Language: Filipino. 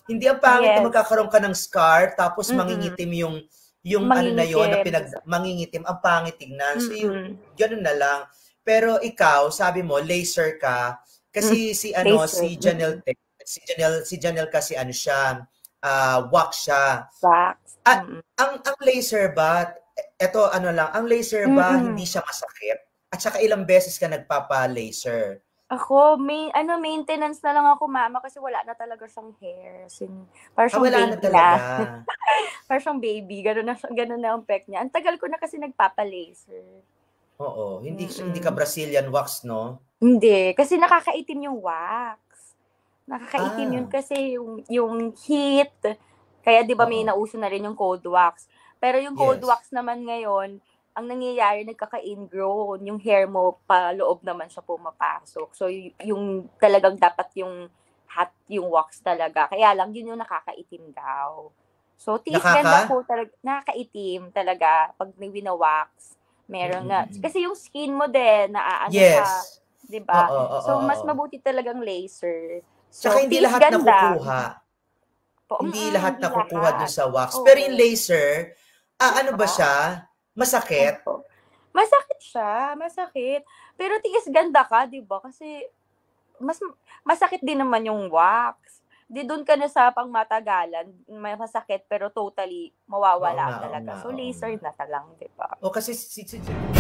Hindi ang pangit na Yes. magkakaroon ka ng scar, tapos Mm. mangingitim yung ano na yon na Mangingitim. mangingitim, ang pangit tignan. So, yung, Mm. ganun na lang. Pero ikaw, sabi mo, laser ka, Mm. kasi Laser. Mm. Si Janelle kasi ano siya, wax siya. Wax. At Mm. ang laser ba, eto ano lang, ang laser ba Mm. hindi siya masakit? At saka ilang beses ka nagpapa-laser? Ako, maintenance na lang ako, mama, kasi wala na talaga siyang hair. Parang siyang Wala na baby talaga. na. Parang siyang baby. Ganun na ang pek niya. Ang tagal ko na kasi nagpapa-laser. Oo, hindi ka Mm. Brazilian wax, no? Hindi, kasi nakakaitim yung wax. Nakakaitim yun Ah, kasi yung heat. Kaya 'di ba may oo. nauso na rin yung cold wax. Pero yung cold Yes. wax naman ngayon, ang nangyayari nagkaka-ingrown, yung hair mo pa loob naman siya pumapasok. So yung talagang dapat yung hot yung wax talaga. Kaya lang yun yung nakakaitim daw. So tiis ganda Nakaka? po talaga, nakakaitim talaga pag wina-wax. Meron nga Mm. kasi yung skin mo din naaano siya, Yes. 'di ba? Oo, oo, So mas oo. mabuti talagang laser. Tsaka So, hindi tiis lahat ganda. nakukuha. Hindi lahat Hindi nakukuha dun lahat. sa wax. Pero yung Oo. laser, ano ba Masarap. siya? Masakit? Opo. Masakit siya, masakit. Pero tiis ganda ka, 'di ba? Kasi mas masakit din naman yung wax. 'Di dun ka na sa pangmatagalan, masakit pero totally Oo mawawala nga, oo talaga. nga, So, oo nga. laser na lang, 'di ba? O kasi